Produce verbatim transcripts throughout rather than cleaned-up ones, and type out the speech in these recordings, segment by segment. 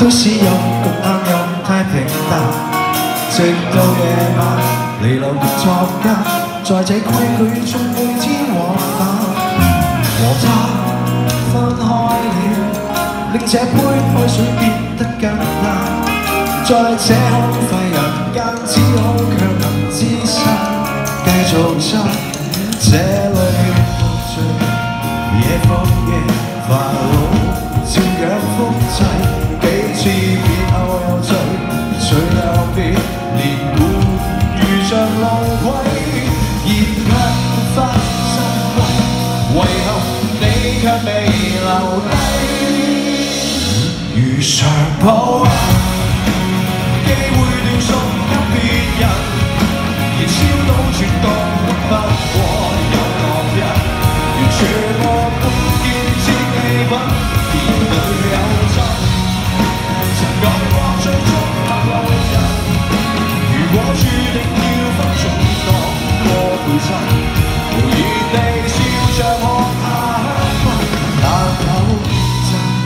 都市有咁啱又太平淡，直到夜晚離流極作家，在這規矩中每天往返。和他分開了，令這杯開水變得更淡。在這荒廢人間，只好強行姿勢繼續爭。這裏無罪，夜復夜煩惱，照樣複製。 幾次別後又醉，隨又別，連貫如像浪軌，熱卻發生遺憾你卻未留低，如常抱。 機會斷送給別人，燃燒到全國不過有落日，如全部半件戰利品，面裏有真。曾愛過最終陌路人，如果注定要分重當過陪襯，無言地笑着看下香檳，但有真。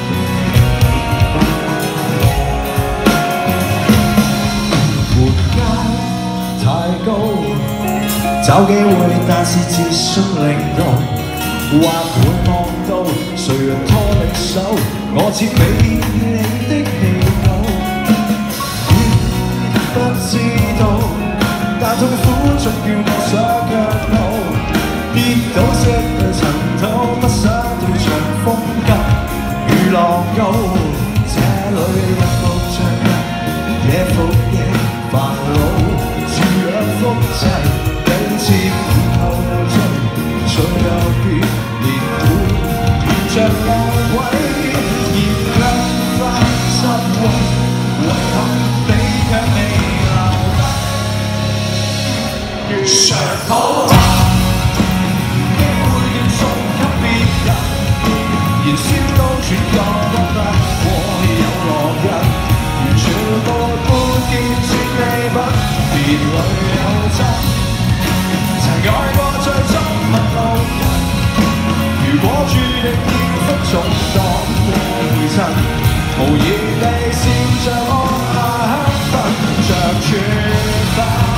找機會，但是自信零度，或會望到誰人拖你手，我似被你的氣泡，不知道，但痛苦總叫我想腳步，跌倒失去塵土，不想對場風急如浪高，這裏日復着日，夜復夜煩惱，照樣複製。 似以後又醉，隨又別，連貫如像浪軌，熱卻發失溫，遺憾你卻未留低，如常抱。機會斷送給別人，燃燒到全國都不過有落日，如全部半件戰利品，面裏有真。 曾愛過最憎陌路人，如果注定要分重當過陪襯，無言地笑着看下香檳着全分。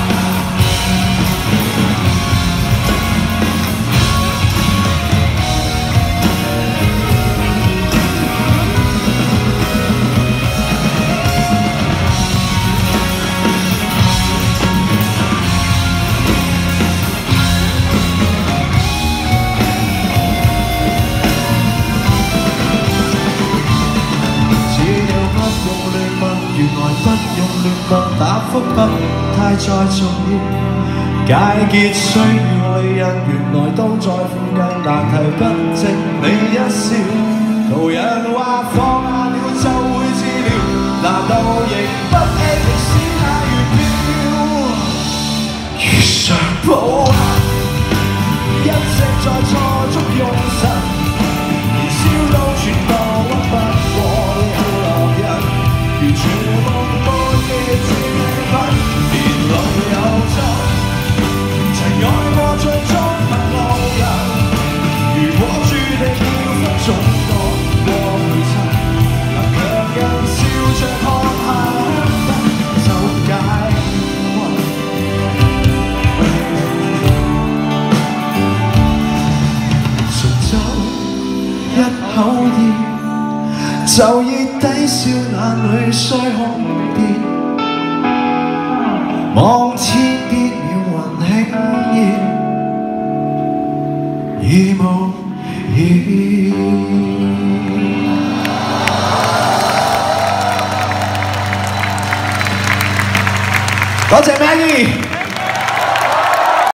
原來不用亂問，答覆不太再重要。解結需要利刃，原來都在附近，難題不值你一笑。途人話放下了就會治療，難道仍不棄歷史那月票？如常抱憾，一直在錯中用神，燃燒到全部屈不過有落日。 如全部半件戰利品，面裏有真。曾愛過最終陌路人，如果注定要分重當過陪襯，能強人笑着看下香檳就解困。純酒一口煙。 就以低笑眼裏腮紅變，望天邊渺雲輕煙，已無意義。多謝 Maggie。